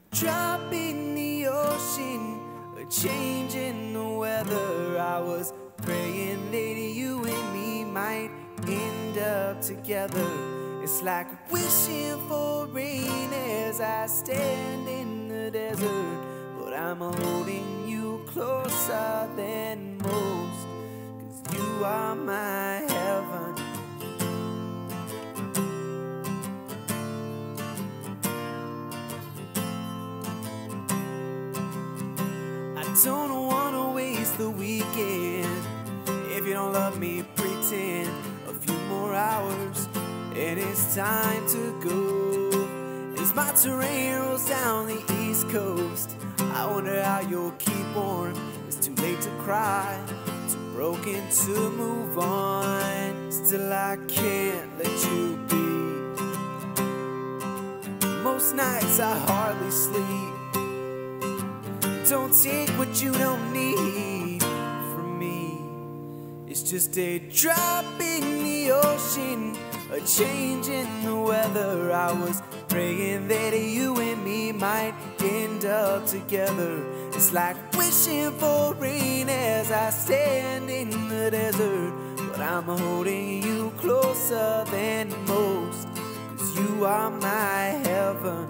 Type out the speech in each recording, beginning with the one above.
drop in the ocean, a change in the weather. I was praying that you and me might end up together. It's like wishing for rain as I stand in the desert, but I'm holding you closer than most, 'cause you are my heaven. I don't wanna waste the weekend. If you don't love me, pretend a few more hours and it's time to go. As my terrain rolls down the East Coast, I wonder how you'll keep warm. It's too late to cry, too broken to move on. Still I can't let you be. Most nights I hardly sleep. Don't take what you don't need from me. It's just a drop in the ocean, a change in the weather. I was praying that you and me might end up together. It's like wishing for rain as I stand in the desert, but I'm holding you closer than most, 'cause you are my heaven.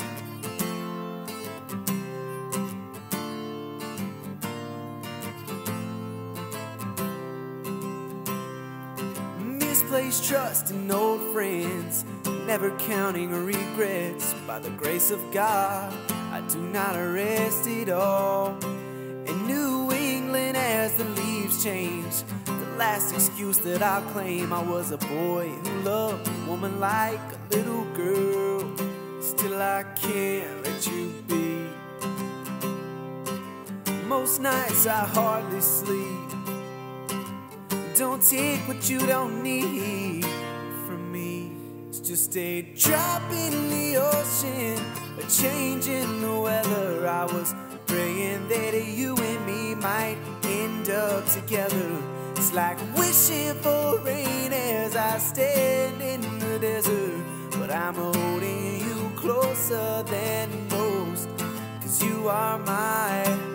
Misplaced trust in old friends, never counting regrets. By the grace of God, I do not rest at all. In New England as the leaves change, the last excuse that I'll claim, I was a boy who loved a woman like a little girl. Still I can't let you be. Most nights I hardly sleep. Don't take what you don't need from me. It's just a drop in the ocean, a change in the weather. I was praying that you and me might end up together. It's like wishing for rain as I stand in the desert, but I'm holding you closer than most, 'cause you are my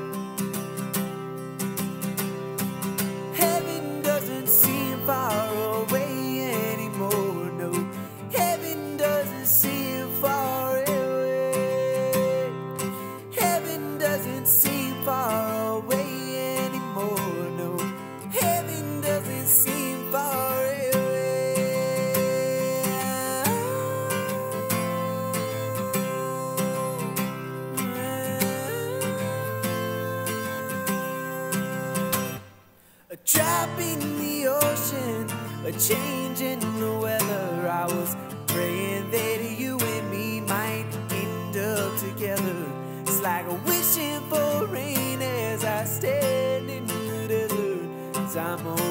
far away anymore. No, heaven doesn't seem far away. Heaven doesn't seem far away anymore. No, heaven doesn't seem far away. A drop in the ocean, a change in the weather. I was praying that you and me might end up together. It's like wishing for rain as I stand in the desert, 'cause I'm